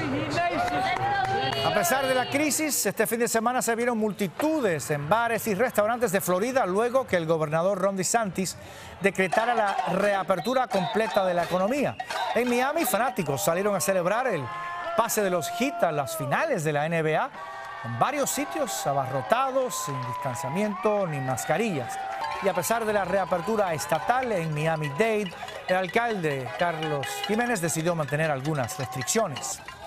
A pesar de la crisis, este fin de semana se vieron multitudes en bares y restaurantes de Florida luego que el gobernador Ron DeSantis decretara la reapertura completa de la economía. En Miami, fanáticos salieron a celebrar el pase de los Heat a las finales de la NBA en varios sitios abarrotados, sin distanciamiento ni mascarillas. Y a pesar de la reapertura estatal en Miami-Dade, el alcalde Carlos Jiménez decidió mantener algunas restricciones.